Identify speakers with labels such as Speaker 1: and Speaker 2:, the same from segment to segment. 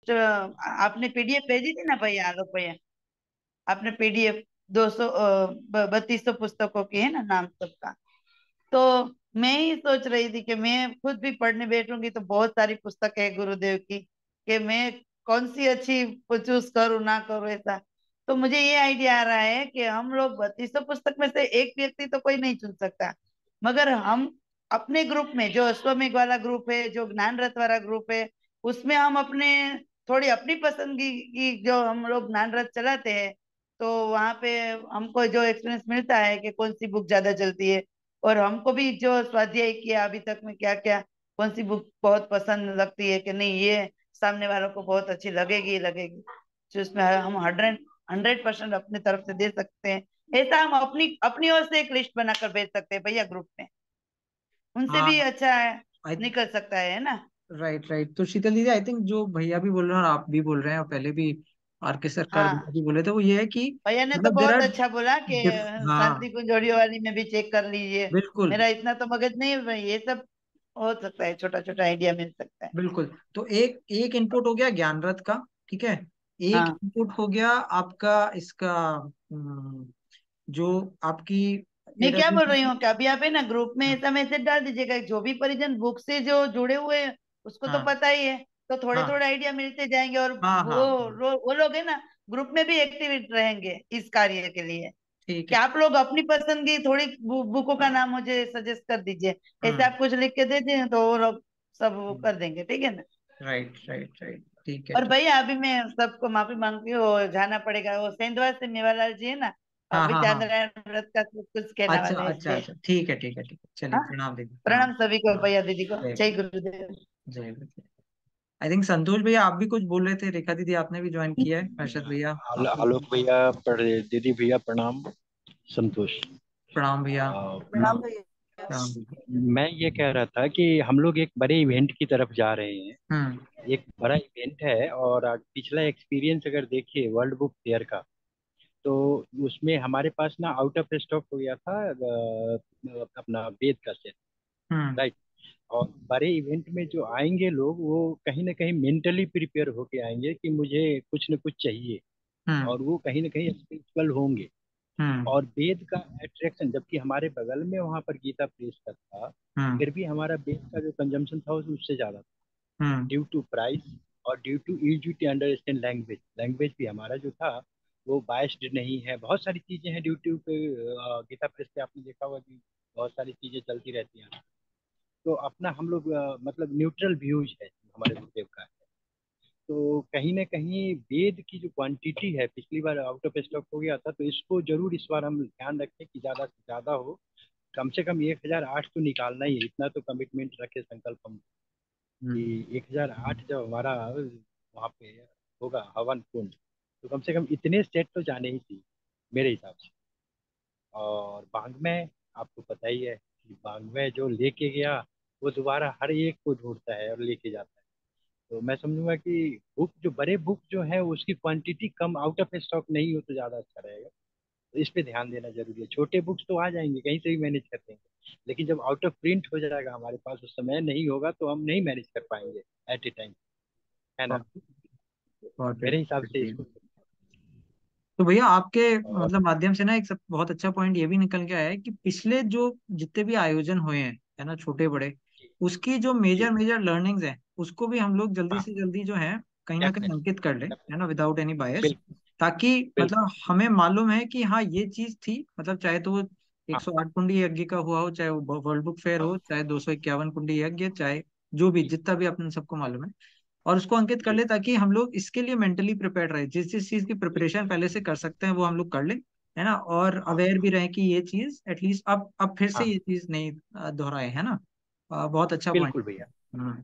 Speaker 1: आपने पीडीएफ भेजी थी ना भैया, आलोक भैया, आपने पीडीएफ 200 3200 पुस्तकों की है ना, नाम सबका। तो मैं ही सोच रही थी कि मैं खुद भी पढ़ने बैठूंगी तो बहुत सारी पुस्तक है गुरुदेव की, कि मैं कौन सी अच्छी चूज करूँ ना करूँ ऐसा। तो मुझे ये आइडिया आ रहा है कि हम लोग 3200 पुस्तक में से एक व्यक्ति तो कोई नहीं चुन सकता, मगर हम अपने ग्रुप में, जो अश्वमेघ वाला ग्रुप है, जो ज्ञान रथ वाला ग्रुप है, उसमें हम अपने थोड़ी अपनी पसंद की जो हम लोग ज्ञान रथ चलाते हैं, तो वहां पे हमको जो एक्सपीरियंस मिलता है कि कौन सी बुक ज्यादा चलती है, और हमको भी जो स्वाध्याय किया अभी तक में क्या क्या, कौन सी बुक बहुत पसंद लगती है कि नहीं, ये सामने वालों को बहुत अच्छी लगेगी ही लगेगी, जो उसमें हम 100% अपनी तरफ से दे सकते हैं। ऐसा हम अपनी अपनी ओर से एक लिस्ट बनाकर भेज सकते हैं भैया ग्रुप में, उनसे भी
Speaker 2: हाँ।
Speaker 1: अच्छा
Speaker 2: आई
Speaker 1: निकल सकता है ना।
Speaker 2: Right right. तो शीतल दीदी, आई थिंक जो भैया भी बोल रहे हैं और आप भी बोल रहे हैं और पहले भी आर के सरकार भैया
Speaker 1: हाँ,
Speaker 2: भी बोले थे, वो ये है कि
Speaker 1: भैया ने तो
Speaker 2: मतलब देर
Speaker 1: बहुत
Speaker 2: आर
Speaker 1: अच्छा बोला कि शांति
Speaker 2: हाँ
Speaker 1: कुंजोड़ियों वाली में भी चेक कर लीजिए।
Speaker 2: बिल्कुल
Speaker 1: मेरा इतना तो मगज नहीं है, ये सब हो सकता है, छोटा छोटा आइडिया मिल सकता है।
Speaker 2: बिल्कुल। तो एक एक इनपुट हो गया ज्ञान रथ का, ठीक है। एक
Speaker 1: हाँ,
Speaker 2: इनपुट हो गया आपका इसका, हम्म, जो आपकी
Speaker 1: मैं क्या बोल
Speaker 2: एडब्ल्यू।
Speaker 1: रही हूँ कि अभी आप है ना ग्रुप में ऐसा मैसेज डाल दीजिएगा कि जो भी परिजन बुक से जो जुड़े हुए हैं उसको तो
Speaker 2: हाँ
Speaker 1: पता ही है, तो थोड़े
Speaker 2: हाँ
Speaker 1: थोड़े आइडिया मिलते जाएंगे, और
Speaker 2: हाँ हाँ हाँ,
Speaker 1: वो लोग है ना ग्रुप में भी एक्टिव रहेंगे इस कार्य के लिए।
Speaker 2: ठीक
Speaker 1: कि
Speaker 2: है।
Speaker 1: आप लोग अपनी पसंद की थोड़ी बुकों का नाम मुझे सजेस्ट कर दीजिए, ऐसे
Speaker 2: हम्म
Speaker 1: आप कुछ लिख के दे दें तो वो लोग सब वो कर देंगे, ठीक है ना।
Speaker 2: राइट राइट राइट, ठीक है
Speaker 1: और
Speaker 2: ठीक।
Speaker 1: भैया अभी मैं सबको माफी मांगती हूँ, वो जाना पड़ेगा, वो सेंधवा से मेवालाल जी है ना,
Speaker 2: हाँ
Speaker 1: अभी
Speaker 2: हाँ हाँ।
Speaker 1: चांद्रायण व्रत का कुछ कहने
Speaker 2: अच्छा
Speaker 1: वाले हैं
Speaker 2: अच्छा
Speaker 1: इसलिए।
Speaker 2: अच्छा, ठीक है ठीक है ठीक है, चलिए
Speaker 1: हाँ,
Speaker 2: प्रणाम दीदी, प्रणाम।
Speaker 1: प्रणाम सभी को,
Speaker 2: हाँ,
Speaker 1: भैया दीदी को
Speaker 2: जय
Speaker 1: जय गुरुदेव।
Speaker 2: जय गुरु। आई थिंक संतोष भैया आप भी कुछ बोल रहे थे, रेखा दीदी आपने भी ज्वाइन किया है, हर्षद भैया आप भी।
Speaker 3: आलोक भैया, दीदी भैया प्रणाम। संतोष।
Speaker 2: प्रणाम भैया।
Speaker 1: प्रणाम भैया।
Speaker 2: प्रणाम भैया।
Speaker 3: मैं ये कह रहा था कि हम लोग एक बड़े इवेंट की तरफ जा रहे हैं।
Speaker 2: हम्म
Speaker 3: एक बड़ा इवेंट है, और पिछला एक्सपीरियंस अगर देखिए वर्ल्ड बुक फेयर का, तो उसमें हमारे पास ना आउट ऑफ स्टॉक हो गया था अपना वेद का सेट।
Speaker 2: हम्म
Speaker 3: राइट। और बड़े इवेंट में जो आएंगे लोग, वो कहीं ना कहीं मेंटली प्रिपेयर होके आएंगे कि मुझे कुछ न कुछ चाहिए,
Speaker 2: हम्म
Speaker 3: और वो कहीं ना कहीं स्पिरिचुअल होंगे।
Speaker 2: हम्म
Speaker 3: और वेद का अट्रैक्शन, जबकि हमारे बगल में वहां पर गीता प्रेस का था,
Speaker 2: हम्म
Speaker 3: फिर भी हमारा वेद का जो कंजम्पशन था उससे ज्यादा था,
Speaker 2: हम्म
Speaker 3: ड्यू टू प्राइस और due to easy to understand language. Language भी हमारा जो था वो बायस्ड नहीं है। बहुत सारी चीजें हैं यूट्यूब पे, गीता प्रेस पे आपने देखा होगा कि बहुत सारी चीजें चलती रहती हैं। तो अपना हम लोग मतलब न्यूट्रल व्यूज है हमारे गुरुदेव का। तो कहीं ना कहीं वेद की जो क्वांटिटी है, पिछली बार आउट ऑफ स्टॉक हो गया था, तो इसको जरूर इस बार हम ध्यान रखें कि ज्यादा से ज्यादा हो। कम से कम 1008 तो निकालना ही है, इतना तो कमिटमेंट रखे संकल्प हम,
Speaker 2: हम्म।
Speaker 3: कि 1008 जब हमारा वहाँ पे होगा हवन कुंड, तो कम से कम इतने सेट तो जाने ही चाहिए मेरे हिसाब से। और बांग्मय, आपको पता ही है कि बांग्मय जो लेके गया, वो दोबारा हर एक को ढूंढता है और लेके जाता है। तो मैं समझूंगा कि बुक जो बड़े बुक जो है उसकी क्वांटिटी कम, आउट ऑफ स्टॉक नहीं हो तो ज़्यादा अच्छा रहेगा। तो इस पे ध्यान देना जरूरी है। छोटे बुक्स तो आ जाएंगे, कहीं से भी मैनेज कर देंगे, लेकिन जब आउट ऑफ प्रिंट हो जाएगा हमारे पास, उस समय नहीं होगा तो हम नहीं मैनेज कर पाएंगे एट ए टाइम, है ना।
Speaker 2: गॉट
Speaker 3: मेरे हिसाब से
Speaker 2: इट।
Speaker 3: इसको।
Speaker 2: तो भैया आपके
Speaker 3: और
Speaker 2: मतलब माध्यम से ना एक सब बहुत अच्छा पॉइंट ये भी निकल के आया है कि पिछले जो जितने भी आयोजन हुए हैं, है ना, छोटे बड़े,
Speaker 3: जी
Speaker 2: उसकी जो
Speaker 3: जी।
Speaker 2: मेजर मेजर लर्निंग्स हैं उसको भी हम लोग जल्दी
Speaker 3: हाँ,
Speaker 2: से जल्दी जो है कहीं ना कहीं
Speaker 3: डेफिनेट
Speaker 2: अंकित कर लें, है ना,
Speaker 3: डेफिनेट।
Speaker 2: विदाउट एनी बायस।
Speaker 3: बिल्कुल
Speaker 2: ताकि
Speaker 3: बिल्कुल।
Speaker 2: मतलब हमें मालूम है कि हाँ ये चीज थी, मतलब चाहे तो वो
Speaker 3: हाँ
Speaker 2: 108 कुंडी यज्ञ का हुआ हो, चाहे वो वर्ल्ड बुक फेयर
Speaker 3: हाँ।
Speaker 2: हो, चाहे 251 कुंडी यज्ञ, चाहे जो भी
Speaker 3: जी
Speaker 2: जितना भी अपन सबको मालूम है, और उसको अंकित कर
Speaker 3: जी।
Speaker 2: ले ताकि हम लोग इसके लिए मेंटली प्रिपेयर्ड रहे, जिस जिस चीज की प्रिपरेशन पहले से कर सकते हैं वो हम लोग कर लें, है ना, और
Speaker 3: हाँ
Speaker 2: अवेयर भी रहे कि ये चीज एटलीस्ट अब फिर से
Speaker 3: हाँ।
Speaker 2: ये चीज नहीं दोहराए, है ना। बहुत अच्छा पॉइंट।
Speaker 3: बिल्कुल भैया।
Speaker 2: हम्म।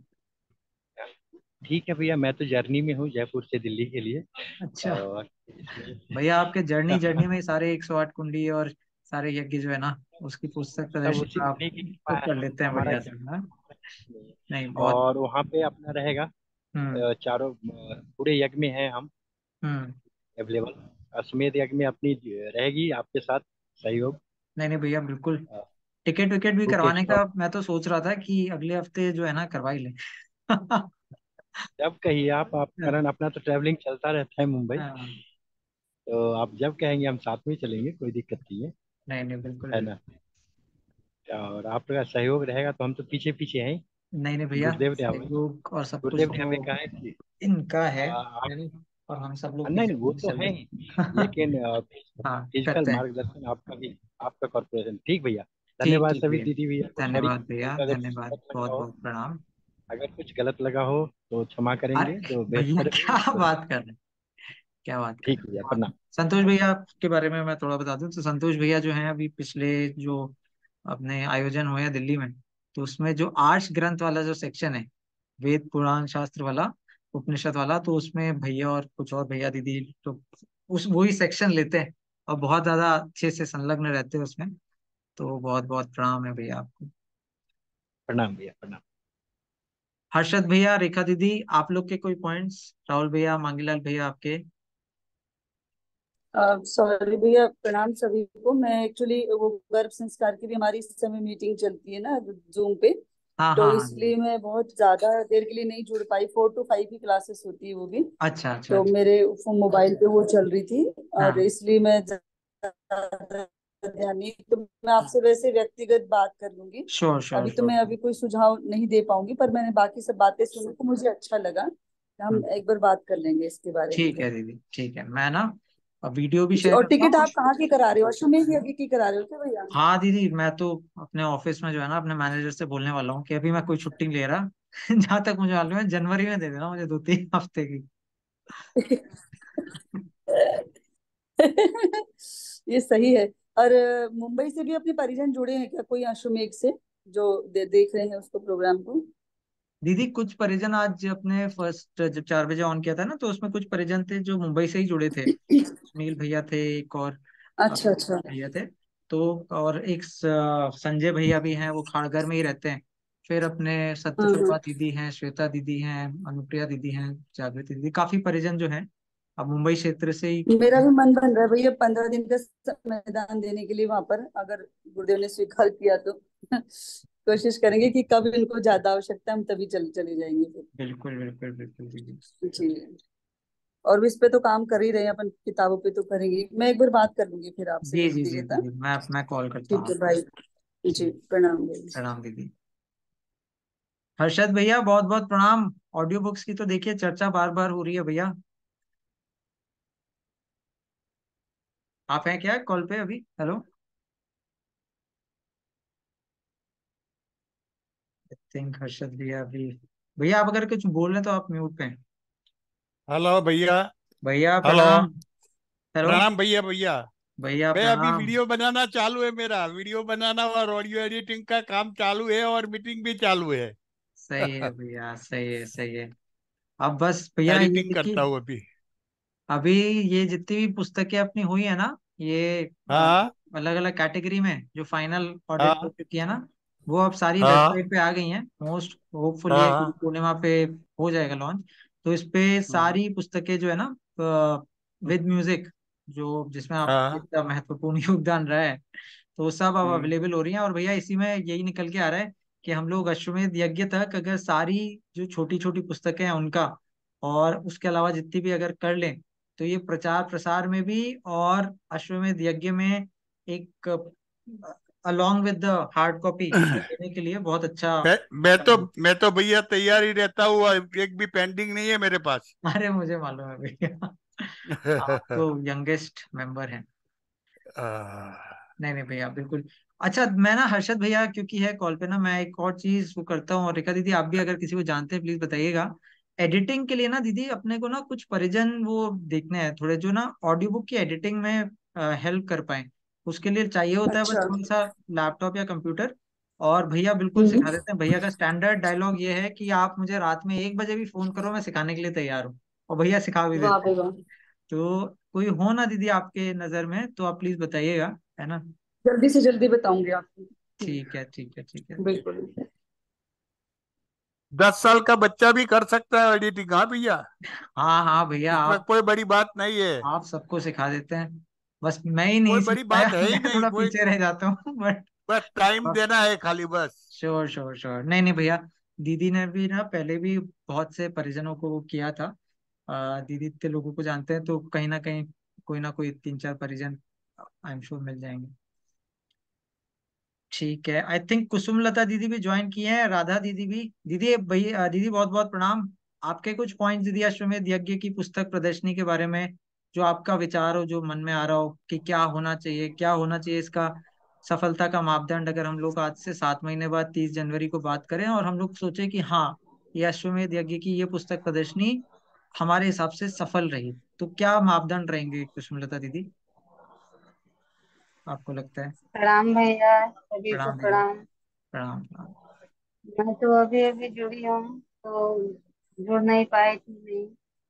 Speaker 3: ठीक है भैया, मैं तो जर्नी में हूँ जयपुर से दिल्ली के लिए,
Speaker 2: अच्छा
Speaker 3: और इसलिए
Speaker 2: भैया, आपके जर्नी जर्नी में सारे 108 कुंडी और सारे यज्ञ जो है ना, उसकी पुस्तक
Speaker 3: सब
Speaker 2: प्रदर्शन
Speaker 3: उसी
Speaker 2: आप
Speaker 3: उन्हीं की कृपा
Speaker 2: खुद
Speaker 3: है।
Speaker 2: कर लेते हैं
Speaker 3: हमारा
Speaker 2: बढ़िया से, हाँ।
Speaker 3: नहीं है।
Speaker 2: नहीं बहुत।
Speaker 3: और वहाँ पे अपना रहेगा
Speaker 2: हम्म
Speaker 3: चारों पूरे यज्ञ में हैं हम
Speaker 2: हम्म।
Speaker 3: अवेलेबल। अश्वमेध यज्ञ में अपनी रहेगी आपके साथ सहयोग।
Speaker 2: नहीं नहीं भैया, बिल्कुल। टिकट विकेट भी
Speaker 3: बुक
Speaker 2: करवाने
Speaker 3: स्टॉक।
Speaker 2: का मैं तो सोच रहा था कि अगले हफ्ते जो है ना करवा ही लें।
Speaker 3: जब कहिए आप कारण अपना तो ट्रैवलिंग चलता रहता है मुंबई।
Speaker 2: हाँ,
Speaker 3: तो आप जब कहेंगे हम साथ में ही चलेंगे, कोई दिक्कत नहीं है।
Speaker 2: नहीं नहीं, बिल्कुल
Speaker 3: है
Speaker 2: बिल्कुल।
Speaker 3: ना। और आपका सहयोग रहेगा तो हम तो पीछे पीछे हैं ही।
Speaker 2: नहीं नहीं भैया,
Speaker 3: गुरुदेव ने हमें
Speaker 2: सहयोग और सब कुछ
Speaker 3: गुरुदेव ने
Speaker 2: तो
Speaker 3: हमें कहा है कि
Speaker 2: इनका
Speaker 3: आप।
Speaker 2: है नहीं? और हम सब लोग
Speaker 3: नहीं
Speaker 2: पीछे
Speaker 3: नहीं, वो
Speaker 2: पीछे
Speaker 3: तो
Speaker 2: चल
Speaker 3: है ही। लेकिन
Speaker 2: रहे। हाँ,
Speaker 3: फिजिकल
Speaker 2: करते हैं।
Speaker 3: मार्गदर्शन आपका भी, आपका कॉर्पोरेशन। ठीक भैया।
Speaker 2: ठीक
Speaker 3: धन्यवाद
Speaker 2: ठीक
Speaker 3: सभी
Speaker 2: भैया।
Speaker 3: दीदी भैया को, सॉरी
Speaker 2: धन्यवाद भैया,
Speaker 3: अगर कुछ
Speaker 2: धन्यवाद,
Speaker 3: गलत लगा
Speaker 2: बहुत
Speaker 3: हो।
Speaker 2: बहुत प्रणाम।
Speaker 3: अगर कुछ गलत लगा हो तो क्षमा करेंगे,
Speaker 2: अरे
Speaker 3: जो
Speaker 2: भैया,
Speaker 3: बेहतर
Speaker 2: क्या
Speaker 3: हो।
Speaker 2: बात कर रहे हैं, क्या बात कर
Speaker 3: ठीक
Speaker 2: रहे
Speaker 3: भैया,
Speaker 2: हैं।
Speaker 3: प्रणाम।
Speaker 2: संतोष भैया के बारे में मैं थोड़ा बता दूं तो संतोष भैया जो हैं अभी पिछले जो अपने आयोजन हुए हैं दिल्ली में, तो उसमें जो आर्ष ग्रंथ वाला जो सेक्शन है, वेद पुराण शास्त्र वाला, उपनिषद वाला, तो उसमें भैया और कुछ और भैया दीदी तो उस वही सेक्शन लेते हैं और बहुत ज्यादा अच्छे से संलग्न रहते हैं उसमें। तो बहुत बहुत प्रणाम है भैया आपको।
Speaker 3: प्रणाम भैया, प्रणाम।
Speaker 2: हर्षद भैया, रेखा दीदी, आप लोग के कोई पॉइंट्स? राहुल भैया, मांगीलाल भैया, आपके?
Speaker 4: सॉरी भैया, प्रणाम सभी को। मैं एक्चुअली वो गर्भ संस्कार की भी हमारी इस समय मीटिंग चलती है ना जूम पे।
Speaker 2: हाँ
Speaker 4: तो
Speaker 2: हाँ हाँ
Speaker 4: इसलिए
Speaker 2: दीदी।
Speaker 4: मैं बहुत ज्यादा देर के लिए नहीं जुड़ पाई। 4 to 5 की क्लासेस होती है वो भी।
Speaker 2: अच्छा अच्छा
Speaker 4: तो
Speaker 2: अच्छा।
Speaker 4: मेरे मोबाइल पे वो चल रही थी और
Speaker 2: हाँ,
Speaker 4: इसलिए मैं ज्यादा ध्यान नहीं। तो मैं आपसे वैसे व्यक्तिगत बात कर लूंगी।
Speaker 2: श्योर श्योर
Speaker 4: अभी तो
Speaker 2: श्योर।
Speaker 4: मैं अभी कोई सुझाव नहीं दे पाऊंगी, पर मैंने बाकी सब बातें सुनी तो मुझे अच्छा लगा। हम एक बार बात कर लेंगे इसके बारे में
Speaker 2: ठीक
Speaker 4: फिर।
Speaker 2: है दीदी, ठीक है, मैं ना वीडियो भी
Speaker 4: जी,
Speaker 2: शेयर
Speaker 4: और
Speaker 2: करता
Speaker 4: टिकट
Speaker 2: हूँ।
Speaker 4: आप कहाँ की करा रहे हो? अश्वमेध यज्ञ की करा रहे हो क्या भैया?
Speaker 2: हाँ दीदी, मैं तो अपने ऑफिस में जो है ना अपने मैनेजर से बोलने वाला हूँ कि अभी मैं कोई छुट्टी नहीं ले रहा। जहां तक मुझे मालूम है जनवरी में दे देना मुझे 2-3 हफ्ते की।
Speaker 4: ये सही है। और मुंबई से भी अपने परिजन जुड़े हैं क्या कोई अश्वमेध से, जो देख रहे हैं उसको, प्रोग्राम को?
Speaker 2: दीदी कुछ परिजन आज अपने फर्स्ट जब 4 बजे ऑन किया था ना, तो उसमें कुछ परिजन थे जो मुंबई से ही जुड़े थे। सुनील भैया थे, एक और
Speaker 4: अच्छा अच्छा।
Speaker 2: भैया थे। तो और एक संजय भैया भी हैं, वो खाड़गर में ही रहते हैं। फिर अपने
Speaker 4: हाँ।
Speaker 2: सत्यप्रभा दीदी हैं, श्वेता दीदी हैं, अनुप्रिया दीदी हैं, जागृति दीदी, काफी परिजन जो हैं अब मुंबई क्षेत्र से ही।
Speaker 4: मेरा भी मन बन रहा है भैया 15 दिन का संविधान देने के लिए वहां पर, अगर गुरुदेव ने स्वीकार किया तो। कोशिश करेंगे कि कब इनको ज्यादा आवश्यकता है, हम तभी चले जाएंगे फिर।
Speaker 2: बिल्कुल बिल्कुल बिल्कुल दीदी।
Speaker 4: जी। और भी इस पे तो काम कर ही रहे हैं अपन, किताबों पे तो करेंगे। मैं एक बार बात कर लूंगी फिर आपसे
Speaker 2: जी जी जी
Speaker 4: व्यक्तिगत, हाँ?
Speaker 2: दीदी, मैं कॉल करता
Speaker 4: ठीक
Speaker 2: हूँ
Speaker 4: है
Speaker 2: आपको।
Speaker 4: भाई। जी,
Speaker 2: ठीक।
Speaker 4: प्रणाम भैया।
Speaker 2: प्रणाम दीदी। हर्षद भैया, बहुत बहुत प्रणाम। ऑडियो बुक्स की तो देखिए चर्चा बार बार हो रही है भैया। आप हैं क्या कॉल पे अभी? हेलो। आई थिंक हर्षद भैया अभी। भैया आप अगर कुछ बोल रहे हैं तो आप म्यूट पे हैं।
Speaker 5: हेलो भैया।
Speaker 2: भैया
Speaker 5: हेलो।
Speaker 2: प्रणाम। हेलो।
Speaker 5: प्रणाम भैया भैया।
Speaker 2: भैया
Speaker 5: मैं अभी
Speaker 2: प्रणाम।
Speaker 5: वीडियो बनाना चालू है, मेरा वीडियो बनाना और ऑडियो एडिटिंग का काम चालू है और मीटिंग भी चालू है।
Speaker 2: सही है भैया, सही है सही है। अब बस भैया ये
Speaker 5: एडिटिंग
Speaker 2: देखिए,
Speaker 5: करता हूँ अभी।
Speaker 2: अभी ये जितनी भी पुस्तकें अपनी हुई है ना, ये
Speaker 5: हाँ
Speaker 2: अलग अलग कैटेगरी में जो फाइनल ऑडिट हो
Speaker 5: हाँ
Speaker 2: चुकी है ना, वो अब सारी
Speaker 5: हाँ
Speaker 2: वेबसाइट पे आ गई हैं। मोस्ट होपफुल ये गुरु
Speaker 5: हाँ।
Speaker 2: पूर्णिमा पे हो जाएगा लॉन्च। तो इस पे
Speaker 5: हम्म,
Speaker 2: सारी पुस्तकें जो है ना विद म्यूजिक, जो जिसमें आपका
Speaker 5: हाँ।
Speaker 2: इतना महत्वपूर्ण योगदान रहा है, तो वो सब अब
Speaker 5: हम्म,
Speaker 2: अवेलेबल हो रही हैं। और भैया इसी में यही निकल के आ रहा है कि हम लोग अश्वमेध यज्ञ तक अगर सारी जो छोटी छोटी पुस्तकें हैं उनका, और उसके अलावा जितनी भी अगर कर लें, तो ये प्रचार प्रसार में भी और अश्वमेध यज्ञ में एक along with the hard copy देने के लिए बहुत अच्छा।
Speaker 5: मैं मैं तो मैं तो भैया तैयार ही रहता हूँ, एक भी पेंडिंग नहीं है मेरे पास।
Speaker 2: अरे मुझे मालूम है भैया, आप तो यंगेस्ट मेंबर हैं। नहीं नहीं भैया, बिल्कुल। अच्छा, मैं ना हर्षद भैया क्योंकि है कॉल पे ना, मैं एक और चीज वो करता हूँ। और रेखा दीदी आप भी अगर किसी को जानते हैं प्लीज बताइएगा। एडिटिंग के लिए ना दीदी अपने को ना कुछ परिजन वो देखने हैं थोड़े, जो ना ऑडियो बुक की एडिटिंग में हेल्प कर पाए। उसके लिए चाहिए होता है बस
Speaker 4: अच्छा।
Speaker 2: थोड़ा सा लैपटॉप या कंप्यूटर। और भैया बिल्कुल
Speaker 4: हम्म।
Speaker 2: सिखा देते हैं। भैया का स्टैंडर्ड डायलॉग ये है कि आप मुझे रात में 1 बजे भी फोन करो, मैं सिखाने के लिए तैयार हूँ। और भैया सिखा भी
Speaker 4: वाह
Speaker 2: देते हैं।
Speaker 4: भाई वाह।
Speaker 2: तो कोई हो ना दीदी आपके नजर में तो आप प्लीज बताइएगा, है ना?
Speaker 4: जल्दी से जल्दी बताऊंगी आपको।
Speaker 2: ठीक है ठीक है ठीक है।
Speaker 4: बिल्कुल।
Speaker 5: 10 साल का बच्चा भी कर सकता है एडिटिंग, हाँ भैया।
Speaker 2: हाँ हाँ भैया,
Speaker 5: इसमें
Speaker 2: आप
Speaker 5: कोई बड़ी बात नहीं है।
Speaker 2: आप सबको सिखा देते हैं। बस मैं ही नहीं
Speaker 5: कोई
Speaker 2: सीख
Speaker 5: बड़ी
Speaker 2: पाया।
Speaker 5: बात है ही
Speaker 2: मैं
Speaker 5: नहीं,
Speaker 2: थोड़ा
Speaker 5: कोई
Speaker 2: पीछे रह जाता हूँ बट
Speaker 5: बस टाइम देना है खाली, बस।
Speaker 2: श्योर श्योर श्योर, नहीं नहीं भैया, दीदी ने भी ना पहले भी बहुत से परिजनों को वो किया था। दीदी इतने लोगों को जानते हैं, तो कहीं ना कोई 3-4 परिजन आई एम श्योर मिल जाएंगे। ठीक है, आई थिंक कुसुमलता दीदी भी ज्वाइन किए हैं, राधा दीदी भी। दीदी भाई, दीदी बहुत बहुत प्रणाम। आपके कुछ पॉइंट्स दीदी अश्वमेध यज्ञ की पुस्तक प्रदर्शनी के बारे में, जो आपका विचार हो, जो मन में आ रहा हो कि क्या होना चाहिए, क्या होना चाहिए इसका सफलता का मापदंड, अगर हम लोग आज से 7 महीने बाद 30 जनवरी को बात करें और हम लोग सोचे कि हाँ, ये अश्वमेध यज्ञ की ये पुस्तक प्रदर्शनी हमारे हिसाब से सफल रही, तो क्या मापदंड रहेंगे कुसुमलता दीदी, आपको लगता है?
Speaker 6: प्रणाम भैया, सभी को
Speaker 2: प्रणाम दीदी।
Speaker 6: प्रणाम।
Speaker 2: प्रणाम प्रणाम।
Speaker 6: मैं तो अभी अभी जुड़ी हूँ, तो जुड़ नहीं पाई थी नहीं।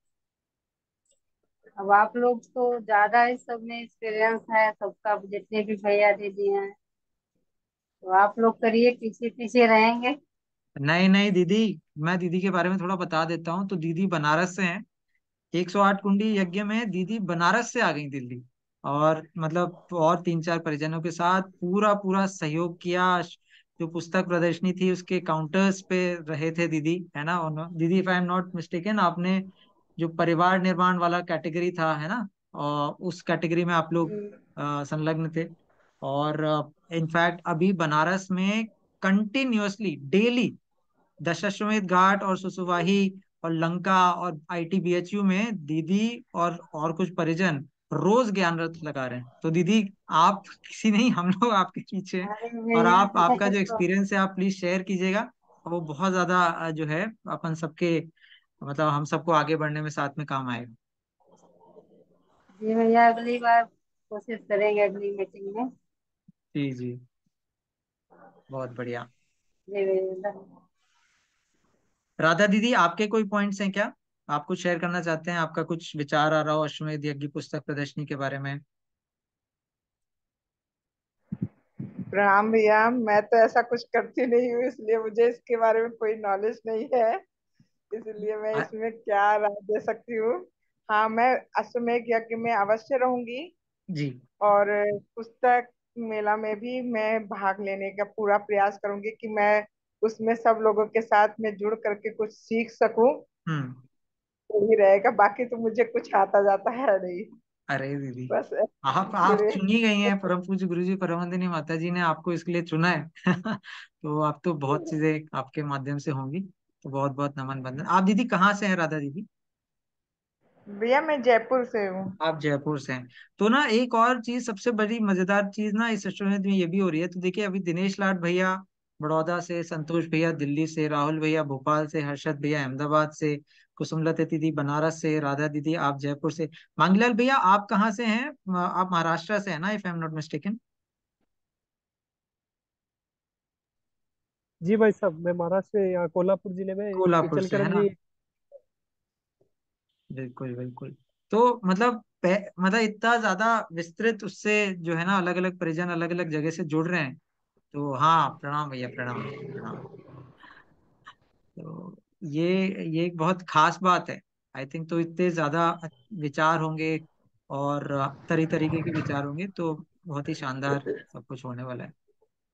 Speaker 6: अब आप लोग तो ज्यादा इस सब में एक्सपीरियंस है सबका, जितने भी भैया दीदी हैं, तो आप लोग करिए, पीछे पीछे रहेंगे।
Speaker 2: नहीं नहीं दीदी, मैं दीदी के बारे में थोड़ा बता देता हूँ। तो दीदी बनारस से हैं। 108 कुंडी यज्ञ में दीदी बनारस से आ गई दिल्ली, और मतलब और 3-4 परिजनों के साथ पूरा पूरा सहयोग किया। जो पुस्तक प्रदर्शनी थी उसके काउंटर्स पे रहे थे दीदी, है ना? और दीदी, if I am not mistaken, आपने जो परिवार निर्माण वाला कैटेगरी था, है ना, और उस कैटेगरी में आप लोग संलग्न थे। और इनफैक्ट अभी बनारस में कंटिन्यूअसली डेली दशाश्वमेध घाट और सुसुवाही और लंका और आईटीबीएचयू में दीदी और कुछ परिजन रोज ज्ञान रथ लगा रहे हैं। तो दीदी, आप किसी नहीं, हम लोग आपके पीछे हैं।
Speaker 6: अरे
Speaker 2: और
Speaker 6: भैया
Speaker 2: आप, आपका जो
Speaker 6: तो
Speaker 2: एक्सपीरियंस है आप प्लीज शेयर कीजिएगा, और वो बहुत ज्यादा जो है अपन सबके, मतलब हम सबको आगे बढ़ने में साथ में काम आएगा।
Speaker 6: जी भैया, अगली बार कोशिश करेंगे अगली मीटिंग में।
Speaker 2: जी जी, बहुत बढ़िया।
Speaker 6: जी भैया।
Speaker 2: राधा दीदी, आपके कोई पॉइंट्स हैं क्या? आप कुछ शेयर करना चाहते हैं? आपका कुछ विचार आ रहा हो अश्वमेध यज्ञ पुस्तक प्रदर्शनी के बारे में?
Speaker 7: प्रणाम भैया। मैं तो ऐसा कुछ करती नहीं हूँ, इसलिए मुझे इसके बारे में कोई नॉलेज नहीं है, इसलिए मैं
Speaker 2: अ-
Speaker 7: इसमें क्या राय दे सकती हूँ। हाँ, मैं अश्वमेध यज्ञ में अवश्य रहूंगी,
Speaker 2: जी।
Speaker 7: और पुस्तक मेला में भी मैं भाग लेने का पूरा प्रयास करूंगी कि मैं उसमें सब लोगों के साथ में जुड़ करके कुछ सीख सकूं।
Speaker 2: हम्म।
Speaker 7: वही रहेगा, बाकी तो मुझे कुछ आता जाता है नहीं।
Speaker 2: अरे दीदी,
Speaker 7: बस
Speaker 2: आप
Speaker 7: मेरे
Speaker 2: चुनी गई हैं, परम पूज्य गुरु जी परमवंदनीय माता जी ने आपको इसके लिए चुना है। तो आप तो बहुत चीजें आपके माध्यम से होंगी। तो बहुत बहुत नमन बंदन। आप दीदी कहाँ से हैं राधा दीदी?
Speaker 7: भैया मैं जयपुर से हूँ।
Speaker 2: आप जयपुर से हैं। तो ना एक और चीज, सबसे बड़ी मजेदार चीज ना इस रेस्टोरेंट में ये भी हो रही है। तो देखिए, अभी दिनेश लाड भैया बड़ौदा से, संतोष भैया दिल्ली से, राहुल भैया भोपाल से, हर्षद भैया अहमदाबाद से, कुसुमलता दीदी बनारस से, राधा दीदी आप जयपुर से। मांगलाल भैया आप कहाँ से हैं? आप महाराष्ट्र से है ना, if I am not mistaken?
Speaker 8: जी भाई साहब, मैं महाराष्ट्र से, यहाँ कोल्हापुर जिले में
Speaker 2: कोल्हापुर से है ना?
Speaker 8: इचलकरंजी।
Speaker 2: बिल्कुल बिल्कुल। तो मतलब मतलब इतना ज्यादा विस्तृत उससे जो है ना, अलग अलग परिजन अलग अलग जगह से जुड़ रहे हैं। तो हाँ, प्रणाम भैया, प्रणाम प्रणाम। तो ये एक बहुत खास बात है। आई थिंक तो इतने ज्यादा विचार होंगे और तरह तरीके के विचार होंगे, तो बहुत ही शानदार सब कुछ होने वाला है।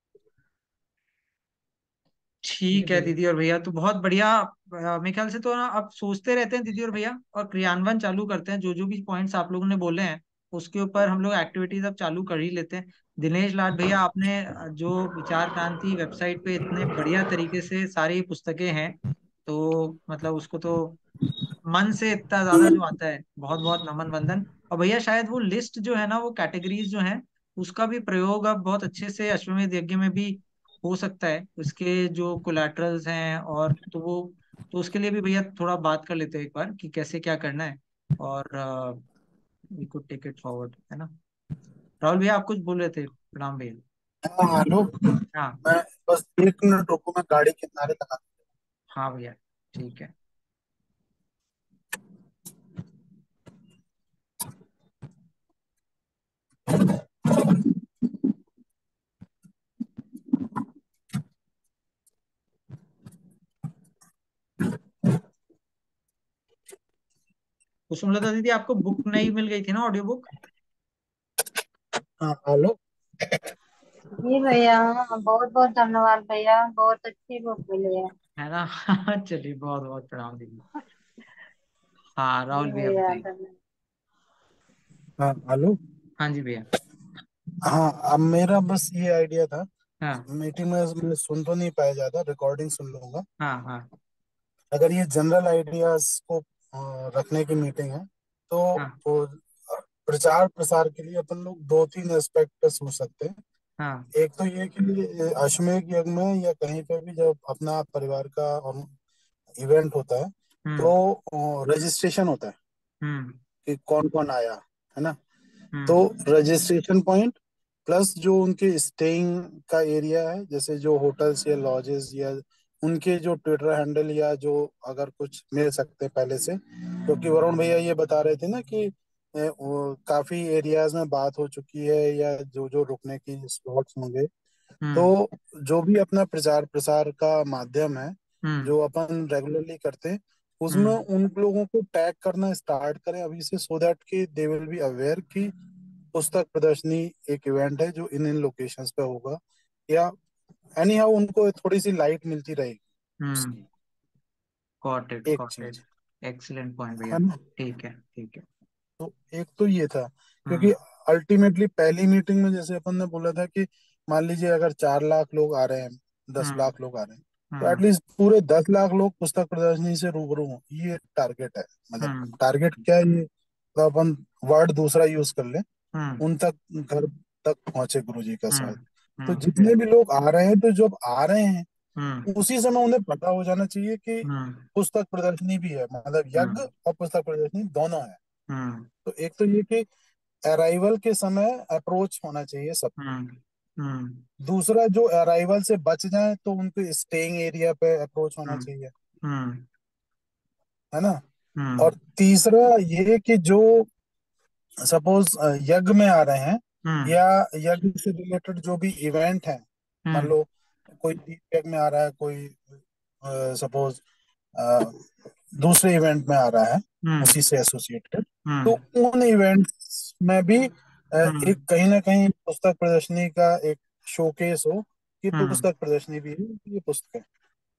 Speaker 8: जी
Speaker 2: ठीक है
Speaker 8: भैया।
Speaker 2: दीदी और भैया, तो बहुत बढ़िया। मेरे ख्याल से तो ना अब सोचते रहते हैं दीदी और भैया, और क्रियान्वयन चालू करते हैं। जो जो भी पॉइंट्स आप लोगों ने बोले हैं उसके ऊपर हम लोग एक्टिविटीज अब चालू कर ही लेते हैं। दिनेश लाड भैया, आपने जो विचार क्रांति वेबसाइट पे इतने बढ़िया तरीके से सारी पुस्तकें हैं, तो मतलब उसको तो मन से इतना ज्यादा जो आता है, बहुत बहुत नमन वंदन। और भैया शायद वो लिस्ट जो है ना, वो कैटेगरीज जो है, उसका भी प्रयोग अब बहुत अच्छे से अश्वमेध यज्ञ में भी हो सकता है। उसके जो कोलैटरल्स हैं, और तो वो, तो उसके लिए भी भैया थोड़ा बात कर लेते हैं एक बार कि कैसे क्या करना है, और we could take it forward, है ना? राहुल भैया आप कुछ बोल रहे थे? प्रणाम भैया।
Speaker 9: हाँ हेलो।
Speaker 2: हाँ।
Speaker 9: मैं बस 1 मिनट रुको, मैं गाड़ी के किनारे लगा।
Speaker 2: हाँ भैया, ठीक है। कुसुमलता दीदी, आपको बुक नहीं मिल गई थी ना, ऑडियो बुक?
Speaker 9: हाँ हेलो।
Speaker 6: जी भैया, हाँ, बहुत बहुत धन्यवाद भैया, बहुत अच्छी बुक मिली है।
Speaker 2: है ना। चलिए बहुत बहुत प्रणाम दीदी। हाँ
Speaker 6: जी
Speaker 2: राहुल भैया
Speaker 6: भैया
Speaker 2: बताइए।
Speaker 6: धन्यवाद।
Speaker 9: हाँ हेलो।
Speaker 2: हाँ जी भैया।
Speaker 9: हाँ, अब मेरा बस ये आइडिया था।
Speaker 2: हाँ
Speaker 9: मीटिंग में मैं सुन तो नहीं पाया ज्यादा, रिकॉर्डिंग सुन लूंगा।
Speaker 2: हाँ हाँ
Speaker 9: अगर ये जनरल आइडियाज को रखने की मीटिंग है, तो
Speaker 2: हाँ
Speaker 9: प्रचार प्रसार के लिए अपन लोग दो तीन एस्पेक्ट पे सोच सकते हैं।
Speaker 2: हाँ।
Speaker 9: एक तो ये कि अश्वमेध यज्ञ में या कहीं पे भी जब अपना परिवार का इवेंट होता है,
Speaker 2: हम्म
Speaker 9: तो रजिस्ट्रेशन होता है
Speaker 2: हम्म
Speaker 9: कि कौन कौन आया, है ना। तो
Speaker 2: हम्म
Speaker 9: रजिस्ट्रेशन पॉइंट प्लस जो उनके स्टेइंग का एरिया है, जैसे जो होटल्स या लॉजेस या उनके जो ट्विटर हैंडल या जो अगर कुछ मिल सकते हैं पहले से, क्योंकि वरुण भैया ये बता रहे थे ना कि वो काफी एरियाज में बात हो चुकी है या जो जो रुकने की स्लॉट्स होंगे।
Speaker 2: हम्म
Speaker 9: तो जो भी अपना प्रचार प्रसार का माध्यम है,
Speaker 2: हम्म
Speaker 9: जो अपन रेगुलरली करते हैं, उसमें
Speaker 2: हम्म
Speaker 9: उन लोगों को टैग करना स्टार्ट करें अभी से, सो दैट कि दे विल बी अवेयर कि पुस्तक प्रदर्शनी एक इवेंट है जो इन इन लोकेशंस पे होगा, या एनी हाउ उनको थोड़ी सी लाइट मिलती रहेगी
Speaker 2: हम्म।
Speaker 9: उसकी। एक
Speaker 2: गॉट इट।
Speaker 9: चीज
Speaker 2: एक्सीलेंट पॉइंट भैया।
Speaker 9: है ना।
Speaker 2: ठीक है ठीक है।
Speaker 9: तो एक तो ये था, क्योंकि
Speaker 2: हम्म
Speaker 9: अल्टीमेटली पहली मीटिंग में जैसे अपन ने बोला था कि मान लीजिए अगर 4 लाख लोग आ रहे हैं, दस
Speaker 2: हम्म
Speaker 9: लाख लोग आ रहे हैं, तो
Speaker 2: हम्म
Speaker 9: एटलीस्ट पूरे 10 लाख लोग पुस्तक प्रदर्शनी से रूबरू हों, ये टारगेट है। मतलब
Speaker 2: हम्म
Speaker 9: टारगेट क्या है ये, तो अपन वर्ड दूसरा यूज कर लें,
Speaker 2: हम्म
Speaker 9: उन तक घर तक पहुंचे गुरु जी का साथ। तो जितने
Speaker 2: हम्म
Speaker 9: भी लोग आ रहे हैं, तो जब आ रहे हैं
Speaker 2: हम्म
Speaker 9: उसी समय उन्हें पता हो जाना चाहिए कि
Speaker 2: हम्म
Speaker 9: पुस्तक प्रदर्शनी भी है, मतलब यज्ञ
Speaker 2: हम्म
Speaker 9: और पुस्तक प्रदर्शनी दोनों है।
Speaker 2: हम्म
Speaker 9: तो एक तो ये कि अराइवल के समय अप्रोच होना चाहिए सब।
Speaker 2: हम्म हम्म
Speaker 9: दूसरा, जो अराइवल से बच जाए तो उनके स्टेइंग एरिया पे अप्रोच होना
Speaker 2: हम्म
Speaker 9: चाहिए,
Speaker 2: हम्म
Speaker 9: है ना।
Speaker 2: हम्म
Speaker 9: और तीसरा ये कि जो सपोज यज्ञ में आ रहे हैं,
Speaker 2: हम्म
Speaker 9: या यज्ञ से रिलेटेड जो भी इवेंट है, मान
Speaker 2: हम्म
Speaker 9: लो कोई दीप यज्ञ में आ रहा है, कोई सपोज दूसरे इवेंट में आ रहा है
Speaker 2: हम्म
Speaker 9: उसी से एसोसिएटेड, तो
Speaker 2: हम्म
Speaker 9: उन इवेंट्स में भी
Speaker 2: हम्म
Speaker 9: एक कहीं ना कहीं पुस्तक प्रदर्शनी का एक शोकेस हो कि
Speaker 2: हम्म।
Speaker 9: पुस्तक प्रदर्शनी भी है, ये पुस्तक है।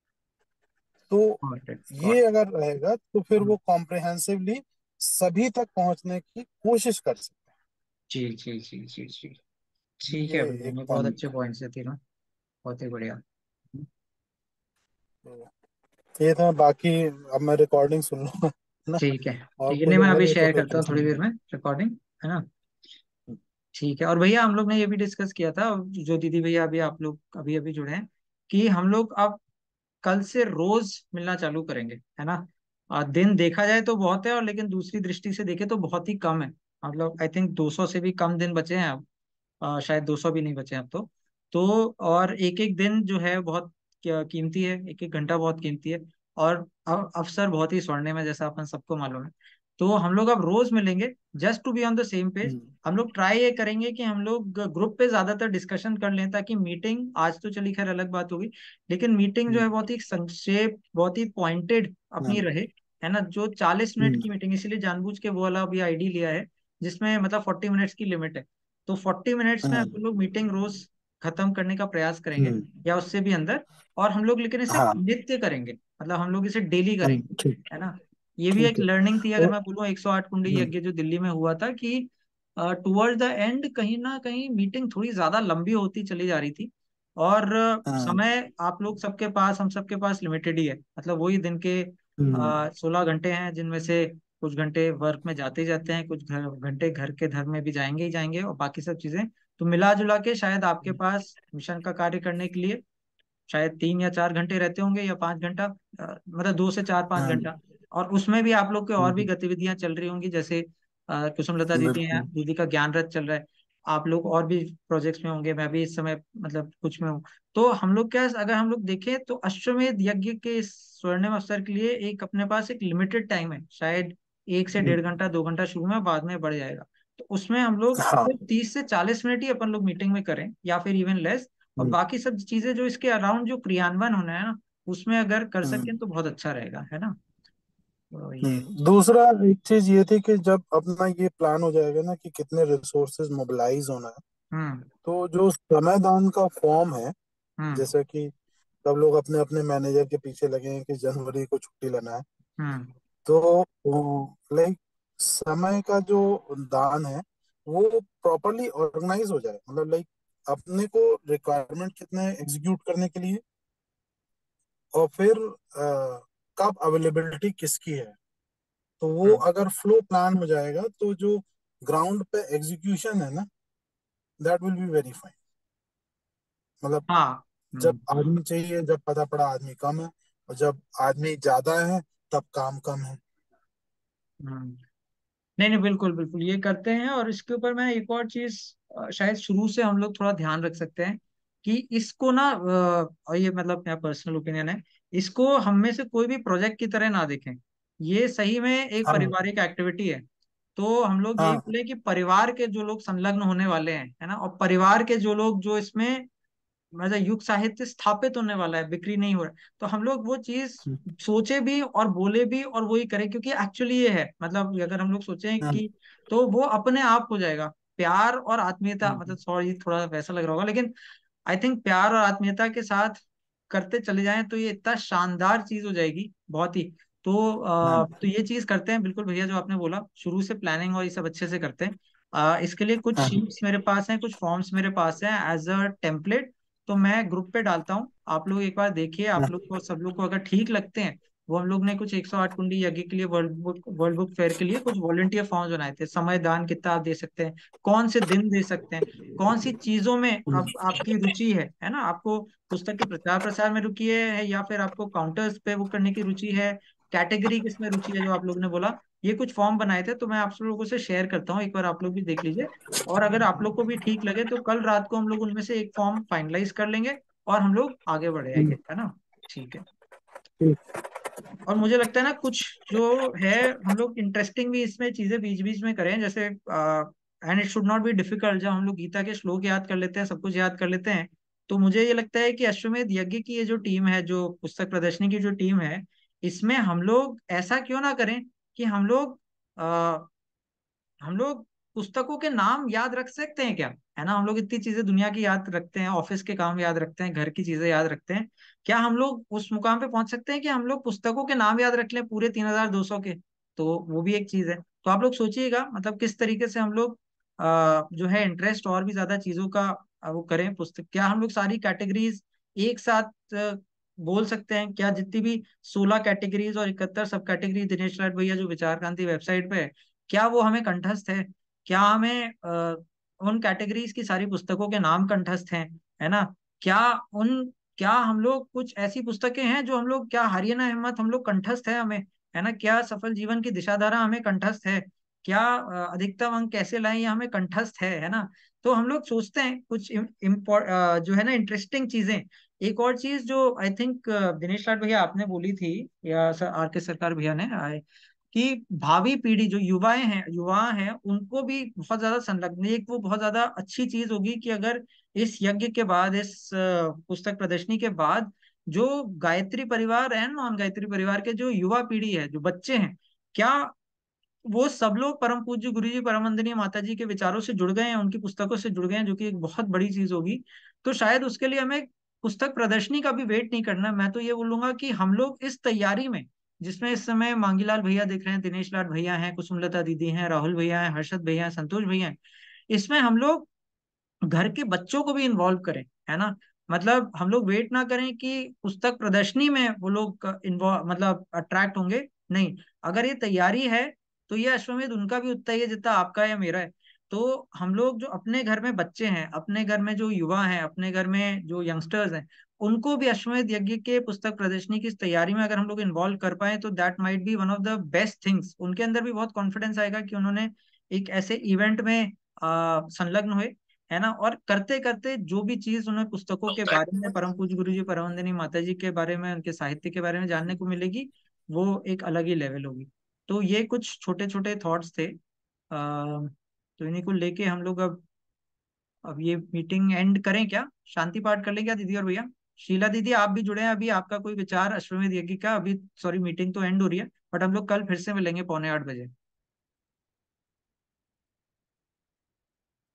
Speaker 9: तो
Speaker 2: गॉट इट
Speaker 9: ये
Speaker 2: गॉट।
Speaker 9: अगर रहेगा तो फिर वो कॉम्प्रिहेंसिवली सभी तक पहुंचने की कोशिश कर सकते
Speaker 2: जी जी जी जी जी।
Speaker 9: हैं।
Speaker 2: ठीक
Speaker 9: ये
Speaker 2: है भैया,
Speaker 9: एक
Speaker 2: ये बहुत अच्छे
Speaker 9: पॉइंट
Speaker 2: पॉइंट्स है तीनों। बहुत ही बढ़िया।
Speaker 9: है। ये था, बाकी अब मैं रिकॉर्डिंग सुन लूंगा, है ना।
Speaker 2: ठीक है
Speaker 9: और
Speaker 2: ठीक है।
Speaker 9: कुछ
Speaker 2: नहीं मैं अभी
Speaker 9: लगे तो
Speaker 2: शेयर
Speaker 9: फिर
Speaker 2: करता हूँ थोड़ी
Speaker 9: पूछना।
Speaker 2: देर में रिकॉर्डिंग, है ना। ठीक है। और भैया हम लोग ने ये भी डिस्कस किया था, जो दीदी भैया अभी आप लोग अभी अभी जुड़े हैं, कि हम लोग अब कल से रोज मिलना चालू करेंगे, है ना। दिन देखा जाए तो बहुत है, और लेकिन दूसरी दृष्टि से देखे तो बहुत ही कम है। मतलब आई थिंक 200 से भी कम दिन बचे हैं अब। शायद 200 भी नहीं बचे हैं अब तो और एक एक दिन जो है बहुत कीमती है, एक एक घंटा बहुत कीमती है। और अवसर बहुत ही स्वर्णिम है, जैसा अपन सबको मालूम है। तो हम लोग अब रोज मिलेंगे, just to be on the same page.
Speaker 9: हम्म
Speaker 2: हम लोग ट्राई ये करेंगे कि हम लोग ग्रुप पे ज्यादातर डिस्कशन कर लें, ताकि मीटिंग आज तो चली खैर अलग बात होगी, लेकिन मीटिंग जो है
Speaker 9: हम्म
Speaker 2: बहुत ही संक्षेप, बहुत ही पॉइंटेड अपनी
Speaker 9: हम्म
Speaker 2: रहे, है ना। जो 40 मिनट
Speaker 9: हम्म
Speaker 2: की मीटिंग, इसीलिए जानबूझ के वो वाला अभी आईडी लिया है, जिसमें मतलब 40 मिनट्स की लिमिट है। तो 40 मिनट्स में हम लोग मीटिंग रोज खत्म करने का प्रयास करेंगे,
Speaker 9: हम्म,
Speaker 2: या उससे भी अंदर। और हम लोग लेकिन इसे
Speaker 9: हाँ।
Speaker 2: नित्य करेंगे, मतलब हम लोग इसे डेली करेंगे,
Speaker 9: ठीक।
Speaker 2: है ना। ये भी एक
Speaker 9: ठीक है।
Speaker 2: लर्निंग थी, अगर
Speaker 9: तो
Speaker 2: मैं बोलूँ 108 कुंडी यज्ञ जो दिल्ली में हुआ था, कि टुवर्ड द एंड कहीं ना कहीं मीटिंग थोड़ी ज्यादा लंबी होती चली जा रही थी। और
Speaker 9: हाँ,
Speaker 2: समय आप लोग सबके पास, हम सबके पास लिमिटेड ही है, मतलब वही दिन के
Speaker 9: हम्म
Speaker 2: 16 घंटे हैं, जिनमें से कुछ घंटे वर्क में जाते ही जाते हैं, कुछ घंटे घर के धर्म में भी जाएंगे ही जाएंगे, और बाकी सब चीजें। तो मिला जुला के शायद आपके पास मिशन का कार्य करने के लिए शायद 3 या 4 घंटे रहते होंगे, या 5 घंटा, मतलब 2 से 4 5 घंटा।
Speaker 9: हाँ,
Speaker 2: और उसमें भी आप लोग के और भी
Speaker 9: हम्म,
Speaker 2: गतिविधियां चल रही होंगी, जैसे कुसुमलता दीदी हैं,
Speaker 9: बिल्कुल।
Speaker 2: दीदी का ज्ञान रथ चल रहा है। आप लोग और भी प्रोजेक्ट्स में होंगे, मैं भी इस समय मतलब कुछ में हूँ। तो हम लोग क्या, अगर हम लोग देखें तो अश्वमेध यज्ञ के इस स्वर्णिम अवसर के लिए एक अपने पास एक लिमिटेड टाइम है, शायद 1 से 1.5 घंटा 2 घंटा शुरू में, बाद में बढ़ जाएगा। तो उसमें हम लोग
Speaker 9: हाँ,
Speaker 2: सिर्फ 30 से 40 मिनट ही अपन लोग मीटिंग में करें, या फिर इवन लेस। और
Speaker 9: हम्म,
Speaker 2: बाकी सब चीजें जो इसके अराउंड जो क्रियान्वयन होना है ना, उसमें अगर कर सकें
Speaker 9: हम्म,
Speaker 2: तो बहुत अच्छा रहेगा, है ना। तो ये।
Speaker 9: दूसरा एक चीज ये थी कि जब अपना ये प्लान हो जाएगा ना कि कितने रिसोर्सेज मोबिलाइज होना है,
Speaker 2: हम्म
Speaker 9: तो जो श्रमदान का फॉर्म है,
Speaker 2: हम्म
Speaker 9: जैसे कि सब लोग अपने अपने मैनेजर के पीछे लगे हैं कि जनवरी को छुट्टी लेना है।
Speaker 2: हम्म।
Speaker 9: तो लाइक समय का जो दान है वो प्रॉपरली ऑर्गेनाइज हो जाए, मतलब लाइक अपने को रिक्वायरमेंट कितने एग्जीक्यूट करने के लिए, और फिर कब अवेलेबिलिटी किसकी है, तो वो
Speaker 2: हम्म।
Speaker 9: अगर फ्लो प्लान हो जाएगा तो जो ग्राउंड पे एग्जीक्यूशन है ना, that will be very fine. मतलब
Speaker 2: हाँ।
Speaker 9: जब
Speaker 2: हम्म।
Speaker 9: आदमी चाहिए, जब पता पड़ा आदमी कम है, और जब आदमी ज्यादा है तब काम कम है।
Speaker 2: हम्म। नहीं नहीं, बिल्कुल बिल्कुल ये करते हैं। और इसके ऊपर मैं एक और चीज शायद शुरू से हम लोग थोड़ा ध्यान रख सकते हैं कि इसको ना और ये मतलब मेरा पर्सनल ओपिनियन है, इसको हम में से कोई भी प्रोजेक्ट की तरह ना देखें। ये सही में एक
Speaker 9: हाँ
Speaker 2: पारिवारिक एक्टिविटी है। तो हम लोग यही
Speaker 9: हाँ
Speaker 2: बोले कि परिवार के जो लोग संलग्न होने वाले हैं, है ना, और परिवार के जो लोग जो इसमें मतलब युग साहित्य स्थापित होने वाला है, बिक्री नहीं हो रहा है, तो हम लोग वो चीज सोचे भी और बोले भी और वही करें, क्योंकि एक्चुअली ये है, मतलब अगर हम लोग सोचें
Speaker 9: हाँ
Speaker 2: कि तो वो अपने आप हो जाएगा। प्यार और आत्मीयता,
Speaker 9: हाँ
Speaker 2: मतलब सॉरी थोड़ा वैसा लग रहा होगा, लेकिन आई थिंक प्यार और आत्मीयता के साथ करते चले जाएं तो ये इतना शानदार चीज हो जाएगी, बहुत ही।
Speaker 9: हाँ
Speaker 2: तो ये चीज करते हैं बिल्कुल भैया, जो आपने बोला शुरू से प्लानिंग और ये सब अच्छे से करते हैं। इसके लिए कुछ
Speaker 9: हाँ
Speaker 2: शीट्स मेरे पास हैं, कुछ फॉर्म्स मेरे पास हैं एज अ टेम्पलेट। तो मैं ग्रुप पे डालता हूँ, आप लोग एक बार देखिए, आप
Speaker 9: हाँ
Speaker 2: लोग को सब लोग को अगर ठीक लगते हैं। वो हम लोग ने कुछ 108 कुंडी यज्ञ के लिए वर्ल्ड बुक फेयर के लिए कुछ वॉलंटियर फॉर्म्स बनाए थे। समय दान कितना आप दे सकते हैं, कौन से दिन दे सकते हैं, कौन सी चीजों में अब आपकी रुचि है ना, आपको पुस्तक के प्रचार प्रसार में रुचि है या फिर आपको काउंटर्स पे वो करने की रुचि है, कैटेगरी किसमें रुचि है जो आप लोग ने बोला। ये कुछ फॉर्म बनाए थे, तो मैं आप सब लोगों से शेयर करता हूँ, एक बार आप लोग भी देख लीजिए। और अगर आप लोग को भी ठीक लगे तो कल रात को हम लोग उनमें से एक फॉर्म फाइनलाइज कर लेंगे और हम लोग आगे बढ़ जाएंगे, है ना। ठीक है।
Speaker 9: ठीक।
Speaker 2: और मुझे लगता है ना कुछ जो है, हम लोग इंटरेस्टिंग भी इसमें चीजें बीच बीच में करें, जैसे and it should not be difficult. जब हम लोग गीता के श्लोक याद कर लेते हैं, सब कुछ याद कर लेते हैं, तो मुझे ये लगता है कि अश्वमेध यज्ञ की ये जो टीम है, जो पुस्तक प्रदर्शनी की जो टीम है, इसमें हम लोग ऐसा क्यों ना करें कि हम लोग पुस्तकों के नाम याद रख सकते हैं क्या, है ना। हम लोग इतनी चीजें दुनिया की याद रखते हैं, ऑफिस के काम याद रखते हैं, घर की चीजें याद रखते हैं। क्या हम लोग उस मुकाम पे पहुंच सकते हैं कि हम लोग पुस्तकों के नाम याद रख लें पूरे 3200 के। तो वो भी एक चीज है। तो आप लोग सोचिएगा मतलब किस तरीके से हम लोग जो है इंटरेस्ट और भी ज्यादा चीजों का वो करें पुस्तक। क्या हम लोग सारी कैटेगरीज एक साथ बोल सकते हैं क्या, जितनी भी 16 कैटेगरीज और 71 सब कैटेगरी दिनेश लाड भैया जो विचार क्रांति वेबसाइट पे है, क्या वो हमें कंठस्थ है। क्या हमें उन कैटेगरीज की सारी पुस्तकों के नाम कंठस्थ हैं, है ना। क्या उन क्या हम लोग कुछ ऐसी पुस्तकें हैं जो हम लोग, क्या हरियाणा हिम्मत हम लोग कंठस्थ है हमें, है ना। क्या सफल जीवन की दिशाधारा हमें कंठस्थ है। क्या अधिकतम अंक कैसे लाएं ये हमें कंठस्थ है ना। तो हम लोग सोचते हैं कुछ जो है ना इंटरेस्टिंग चीजें। एक और चीज जो आई थिंक दिनेश लाड भैया आपने बोली थी, या सर आर के सरकार भैया ने, कि भावी पीढ़ी जो युवा हैं उनको भी बहुत ज्यादा संलग्न, एक वो बहुत ज्यादा अच्छी चीज होगी कि अगर इस यज्ञ के बाद, इस पुस्तक प्रदर्शनी के बाद, जो गायत्री परिवार है, नॉन गायत्री परिवार के जो युवा पीढ़ी है, जो बच्चे हैं, क्या वो सब लोग परम पूज्य गुरु जी परम वंदनीय माता जी के विचारों से जुड़ गए हैं, उनकी पुस्तकों से जुड़ गए हैं, जो कि एक बहुत बड़ी चीज होगी। तो शायद उसके लिए हमें पुस्तक प्रदर्शनी का भी वेट नहीं करना। मैं तो ये बोलूंगा कि हम लोग इस तैयारी में, जिसमें इस समय मांगीलाल भैया दिख रहे हैं, दिनेश लाड भैया हैं, कुसुमलता दीदी हैं, राहुल भैया हैं, हर्षद भैया हैं, संतोष भैया हैं, इसमें हम लोग घर के बच्चों को भी इन्वॉल्व करें, है ना। मतलब हम लोग वेट ना करें कि पुस्तक प्रदर्शनी में वो लोग इन्वॉल्व मतलब अट्रैक्ट होंगे। नहीं, अगर ये तैयारी है तो ये अश्वमेध उनका भी उतना ही है जितना आपका या मेरा है। तो हम लोग जो अपने घर में बच्चे हैं, अपने घर में जो युवा हैं, अपने घर में जो यंगस्टर्स हैं, उनको भी अश्वमेध यज्ञ के पुस्तक प्रदर्शनी की इस तैयारी में अगर हम लोग इन्वॉल्व कर पाए तो that might be one of the best things. उनके अंदर भी बहुत कॉन्फिडेंस आएगा कि उन्होंने एक ऐसे इवेंट में संलग्न हुए, है ना। और करते करते जो भी चीज उन्हें पुस्तकों के बारे में, परम पूज्य गुरु जी परमवंदनीय माता जी के बारे में, उनके साहित्य के बारे में जानने को मिलेगी, वो एक अलग ही लेवल होगी। तो ये कुछ छोटे छोटे थॉट्स थे। तो इन्हीं को लेके हम लोग अब ये मीटिंग एंड करें क्या, शांति पाठ कर लें क्या दीदी और भैया। शीला दीदी आप भी जुड़े हैं, अभी आपका कोई विचार अश्वमेध यज्ञ का। अभी सॉरी मीटिंग तो एंड हो रही है, बट हम लोग कल फिर से मिलेंगे 7:45 बजे।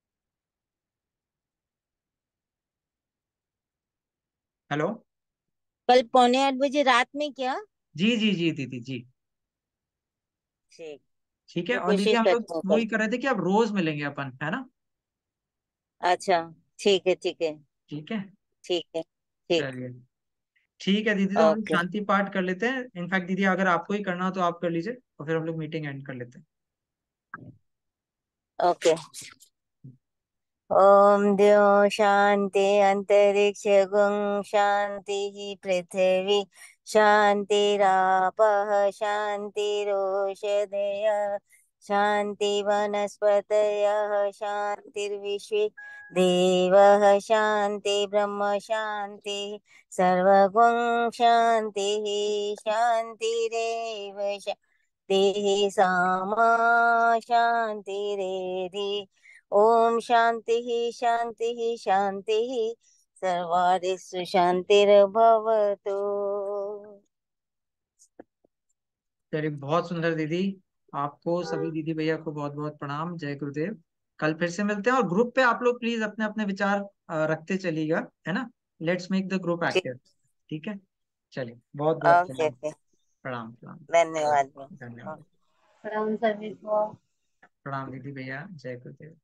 Speaker 2: हेलो।
Speaker 10: कल 7:45 रात में क्या?
Speaker 2: जी जी जी दीदी जी।
Speaker 10: ठीक।
Speaker 2: ठीक है।
Speaker 10: मैं
Speaker 2: और दीदी
Speaker 10: कोशिश
Speaker 2: हम लोग
Speaker 10: करती हूँ
Speaker 2: वही
Speaker 10: कल।
Speaker 2: कर रहे थे कि अब रोज मिलेंगे अपन, है ना?
Speaker 10: अच्छा, ठीक है, ठीक है,
Speaker 2: ठीक है।
Speaker 10: ठीक है, ठीक।
Speaker 2: चलिए ठीक है दीदी, तो हम लोग
Speaker 10: ओके,
Speaker 2: शांति पाठ कर लेते हैं। इनफैक्ट दीदी अगर आपको ही करना हो तो आप कर लीजिए, और फिर हम लोग मीटिंग एंड कर लेते हैं।
Speaker 10: ओके। ओम द्यो शांति अंतरिक्ष गुं शांति पृथ्वी शांतिरापः शांतिरोषधयः शांति वनस्पतयः शांतिर्विश्वे देवः शांति ब्रह्म शांति सर्वगुं शांतिः शांतिरेव शांतिः सामा शांतिरेधि। ओम शांति शांति शांति सर्वारिषु शांतिर्भवतु।
Speaker 2: चलिए बहुत सुंदर दीदी। आपको सभी दीदी भैया को बहुत बहुत प्रणाम। जय गुरुदेव। कल फिर से मिलते हैं, और ग्रुप पे आप लोग प्लीज अपने अपने विचार रखते चलिएगा, है ना? लेट्स मेक द ग्रुप
Speaker 10: ठीक।
Speaker 2: एक्टिव। ठीक है। चलिए बहुत बहुत
Speaker 10: ओके,
Speaker 2: प्रणाम।
Speaker 10: ओके।
Speaker 2: प्रणाम प्रणाम।
Speaker 10: धन्यवाद।
Speaker 2: धन्यवाद।
Speaker 6: प्रणाम सभी को।
Speaker 2: प्रणाम दीदी भैया। जय गुरुदेव।